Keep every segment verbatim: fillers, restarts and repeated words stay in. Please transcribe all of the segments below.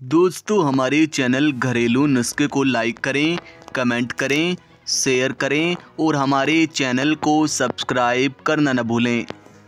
दोस्तों हमारे चैनल घरेलू नुस्खे को लाइक करें, कमेंट करें, शेयर करें और हमारे चैनल को सब्सक्राइब करना न भूलें।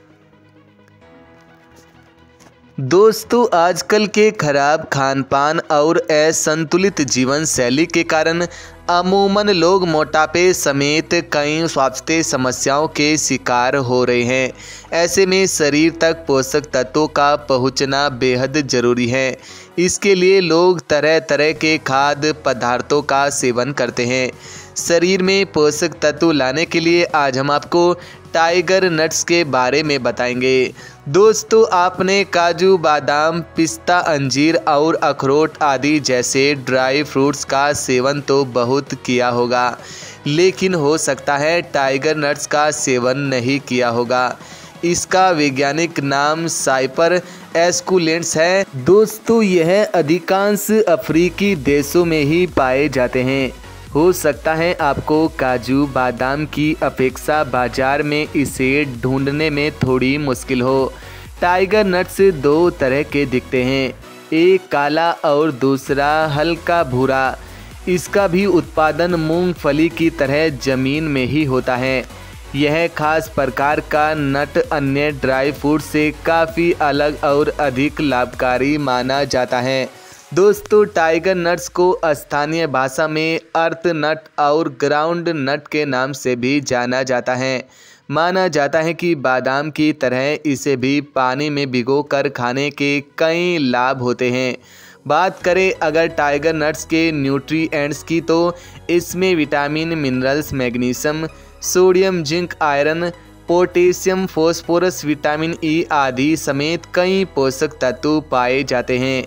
दोस्तों आजकल के खराब खान पान और असंतुलित जीवन शैली के कारण अमूमन लोग मोटापे समेत कई स्वास्थ्य समस्याओं के शिकार हो रहे हैं। ऐसे में शरीर तक पोषक तत्वों का पहुंचना बेहद ज़रूरी है। इसके लिए लोग तरह तरह के खाद्य पदार्थों का सेवन करते हैं। शरीर में पोषक तत्व लाने के लिए आज हम आपको टाइगर नट्स के बारे में बताएंगे। दोस्तों आपने काजू, बादाम, पिस्ता, अंजीर और अखरोट आदि जैसे ड्राई फ्रूट्स का सेवन तो बहुत किया होगा, लेकिन हो सकता है टाइगर नट्स का सेवन नहीं किया होगा। इसका वैज्ञानिक नाम साइपर एस्कुलेंट्स है। दोस्तों यह अधिकांश अफ्रीकी देशों में ही पाए जाते हैं। हो सकता है आपको काजू बादाम की अपेक्षा बाजार में इसे ढूंढने में थोड़ी मुश्किल हो। टाइगर नट्स दो तरह के दिखते हैं, एक काला और दूसरा हल्का भूरा। इसका भी उत्पादन मूंगफली की तरह ज़मीन में ही होता है। यह खास प्रकार का नट अन्य ड्राई फ्रूट से काफ़ी अलग और अधिक लाभकारी माना जाता है। दोस्तों टाइगर नट्स को स्थानीय भाषा में अर्थ नट और ग्राउंड नट के नाम से भी जाना जाता है। माना जाता है कि बादाम की तरह इसे भी पानी में भिगोकर खाने के कई लाभ होते हैं। बात करें अगर टाइगर नट्स के न्यूट्रिएंट्स की, तो इसमें vitamin, minerals, magnesium, sodium, zinc, iron, potassium, phosphorus, vitamin E आदि समेत कई पोषक तत्व पाए जाते हैं।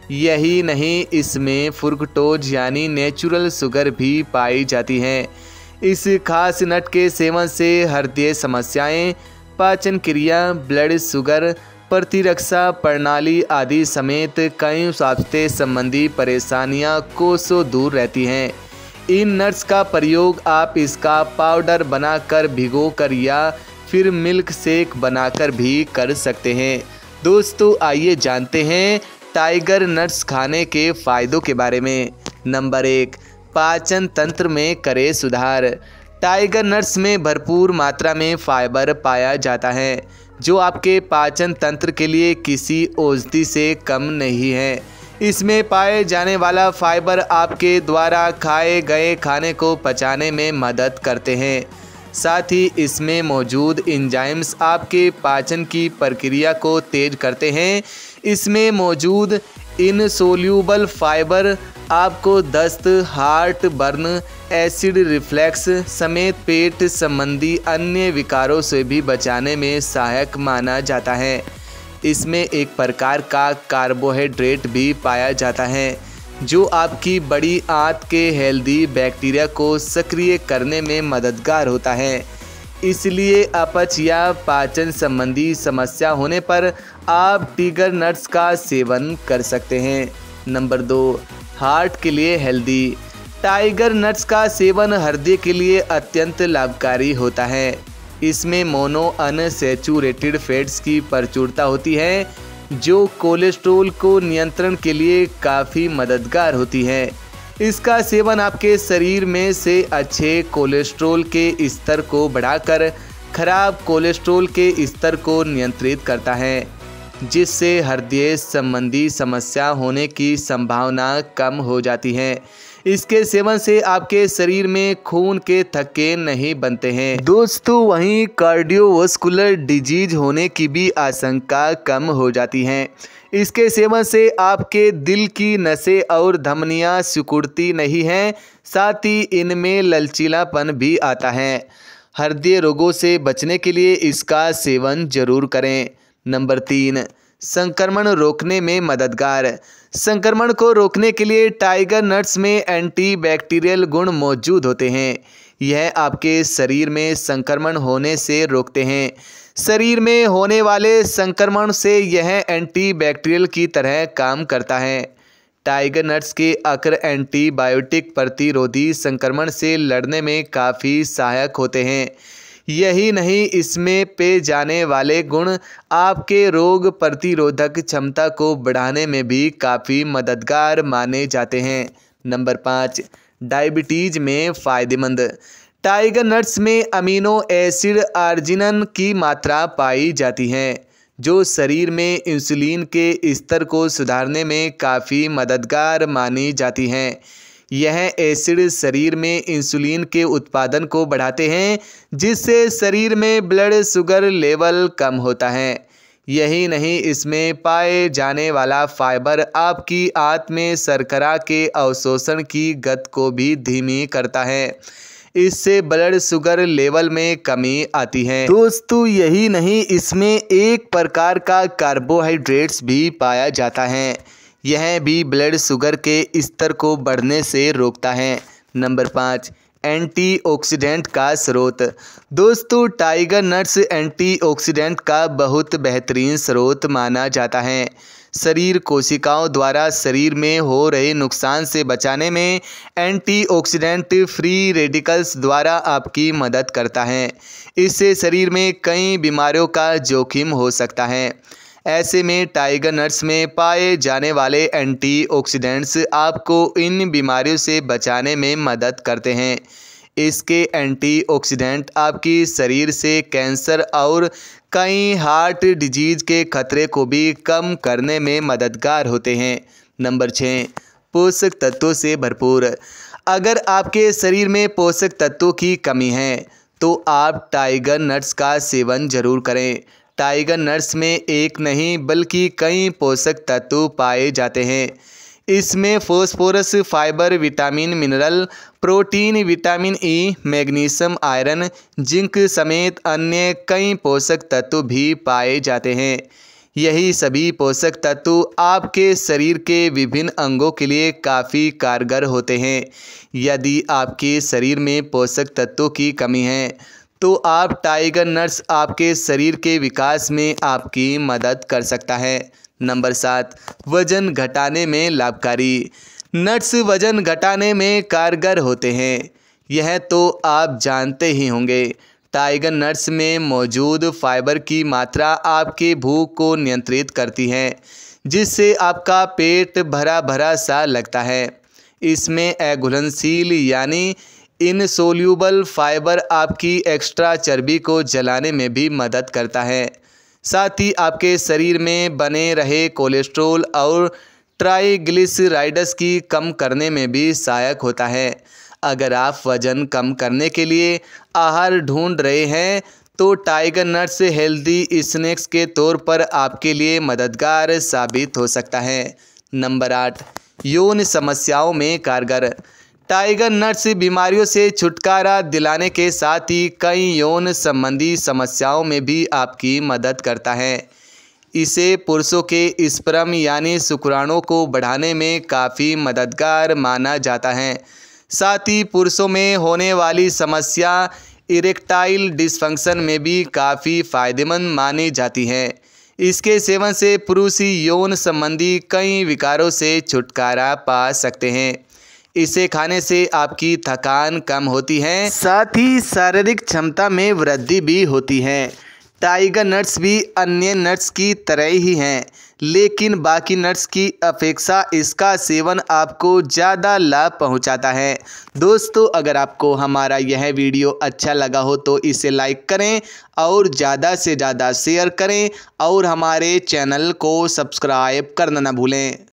यही नहीं, इसमें फ्रुक्टोज यानी नेचुरल शुगर भी पाई जाती है। इस खास नट के सेवन से हृदय समस्याएं, पाचन क्रिया, ब्लड शुगर, प्रतिरक्षा प्रणाली आदि समेत कई स्वास्थ्य संबंधी परेशानियां कोसों दूर रहती हैं। इन नट्स का प्रयोग आप इसका पाउडर बनाकर भिगोकर या फिर मिल्क शेक बनाकर भी कर सकते हैं। दोस्तों आइए जानते हैं टाइगर नट्स खाने के फ़ायदों के बारे में। नंबर एक, पाचन तंत्र में करे सुधार। टाइगर नट्स में भरपूर मात्रा में फाइबर पाया जाता है, जो आपके पाचन तंत्र के लिए किसी औषधि से कम नहीं है। इसमें पाए जाने वाला फाइबर आपके द्वारा खाए गए खाने को पचाने में मदद करते हैं। साथ ही इसमें मौजूद एंजाइम्स आपके पाचन की प्रक्रिया को तेज करते हैं। इसमें मौजूद इनसोल्यूबल फाइबर आपको दस्त, हार्ट बर्न, एसिड रिफ्लक्स समेत पेट संबंधी अन्य विकारों से भी बचाने में सहायक माना जाता है। इसमें एक प्रकार का कार्बोहाइड्रेट भी पाया जाता है, जो आपकी बड़ी आंत के हेल्दी बैक्टीरिया को सक्रिय करने में मददगार होता है। इसलिए अपच या पाचन संबंधी समस्या होने पर आप टाइगर नट्स का सेवन कर सकते हैं। नंबर दो, हार्ट के लिए हेल्दी। टाइगर नट्स का सेवन हृदय के लिए अत्यंत लाभकारी होता है। इसमें मोनो अनसैचुरेटेड फैट्स की प्रचुरता होती है, जो कोलेस्ट्रॉल को नियंत्रण के लिए काफ़ी मददगार होती है। इसका सेवन आपके शरीर में से अच्छे कोलेस्ट्रॉल के स्तर को बढ़ाकर खराब कोलेस्ट्रॉल के स्तर को नियंत्रित करता है, जिससे हृदय संबंधी समस्या होने की संभावना कम हो जाती है। इसके सेवन से आपके शरीर में खून के थक्के नहीं बनते हैं। दोस्तों वहीं कार्डियोवास्कुलर डिजीज होने की भी आशंका कम हो जाती है। इसके सेवन से आपके दिल की नसें और धमनियां सिकुड़ती नहीं हैं, साथ ही इनमें लचीलापन भी आता है। हृदय रोगों से बचने के लिए इसका सेवन जरूर करें। नंबर तीन, संक्रमण रोकने में मददगार। संक्रमण को रोकने के लिए टाइगर नट्स में एंटीबैक्टीरियल गुण मौजूद होते हैं। यह आपके शरीर में संक्रमण होने से रोकते हैं। शरीर में होने वाले संक्रमण से यह एंटीबैक्टीरियल की तरह काम करता है। टाइगर नट्स के अक्र एंटीबायोटिक प्रतिरोधी संक्रमण से लड़ने में काफ़ी सहायक होते हैं। यही नहीं, इसमें पे जाने वाले गुण आपके रोग प्रतिरोधक क्षमता को बढ़ाने में भी काफ़ी मददगार माने जाते हैं। नंबर पाँच, डायबिटीज़ में फ़ायदेमंद। टाइगर नट्स में अमीनो एसिड आर्जिनिन की मात्रा पाई जाती है जो शरीर में इंसुलिन के स्तर को सुधारने में काफ़ी मददगार मानी जाती हैं। यह एसिड शरीर में इंसुलिन के उत्पादन को बढ़ाते हैं जिससे शरीर में ब्लड शुगर लेवल कम होता है। यही नहीं, इसमें पाए जाने वाला फाइबर आपकी आंत में शर्करा के अवशोषण की गति को भी धीमी करता है। इससे ब्लड शुगर लेवल में कमी आती है। दोस्तों यही नहीं, इसमें एक प्रकार का कार्बोहाइड्रेट्स भी पाया जाता है। यह भी ब्लड शुगर के स्तर को बढ़ने से रोकता है। नंबर पाँच, एंटीऑक्सीडेंट का स्रोत। दोस्तों टाइगर नट्स एंटीऑक्सीडेंट का बहुत बेहतरीन स्रोत माना जाता है। शरीर कोशिकाओं द्वारा शरीर में हो रहे नुकसान से बचाने में एंटीऑक्सीडेंट फ्री रेडिकल्स द्वारा आपकी मदद करता है। इससे शरीर में कई बीमारियों का जोखिम हो सकता है। ऐसे में टाइगर नट्स में पाए जाने वाले एंटीऑक्सीडेंट्स आपको इन बीमारियों से बचाने में मदद करते हैं। इसके एंटीऑक्सीडेंट आपकी शरीर से कैंसर और कई हार्ट डिजीज के खतरे को भी कम करने में मददगार होते हैं। नंबर छः, पोषक तत्वों से भरपूर। अगर आपके शरीर में पोषक तत्वों की कमी है तो आप टाइगर नट्स का सेवन जरूर करें। टाइगर नट्स में एक नहीं बल्कि कई पोषक तत्व पाए जाते हैं। इसमें phosphorus, fibre, vitamin, mineral, protein, vitamin E, magnesium, iron, zinc समेत अन्य कई पोषक तत्व भी पाए जाते हैं। यही सभी पोषक तत्व आपके शरीर के विभिन्न अंगों के लिए काफ़ी कारगर होते हैं। यदि आपके शरीर में पोषक तत्वों की कमी है तो आप टाइगर नट्स आपके शरीर के विकास में आपकी मदद कर सकता है। नंबर सात, वजन घटाने में लाभकारी। नट्स वजन घटाने में कारगर होते हैं, यह तो आप जानते ही होंगे। टाइगर नट्स में मौजूद फाइबर की मात्रा आपके भूख को नियंत्रित करती है जिससे आपका पेट भरा भरा सा लगता है। इसमें अघुलनशील यानी इनसोल्यूबल फाइबर आपकी एक्स्ट्रा चर्बी को जलाने में भी मदद करता है। साथ ही आपके शरीर में बने रहे कोलेस्ट्रॉल और ट्राइग्लिसराइड्स की कम करने में भी सहायक होता है। अगर आप वजन कम करने के लिए आहार ढूंढ रहे हैं तो टाइगर नट्स हेल्दी स्नैक्स के तौर पर आपके लिए मददगार साबित हो सकता है। नंबर आठ, यौन समस्याओं में कारगर। टाइगर नट्स बीमारियों से छुटकारा दिलाने के साथ ही कई यौन संबंधी समस्याओं में भी आपकी मदद करता है। इसे पुरुषों के स्पर्म यानी शुक्राणु को बढ़ाने में काफ़ी मददगार माना जाता है। साथ ही पुरुषों में होने वाली समस्या इरेक्टाइल डिसफंक्शन में भी काफ़ी फायदेमंद मानी जाती है। इसके सेवन से पुरुष यौन संबंधी कई विकारों से छुटकारा पा सकते हैं। इसे खाने से आपकी थकान कम होती है, साथ ही शारीरिक क्षमता में वृद्धि भी होती है। टाइगर नट्स भी अन्य नट्स की तरह ही हैं, लेकिन बाकी नट्स की अपेक्षा इसका सेवन आपको ज़्यादा लाभ पहुंचाता है। दोस्तों अगर आपको हमारा यह वीडियो अच्छा लगा हो तो इसे लाइक करें और ज़्यादा से ज़्यादा शेयर करें और हमारे चैनल को सब्सक्राइब करना ना भूलें।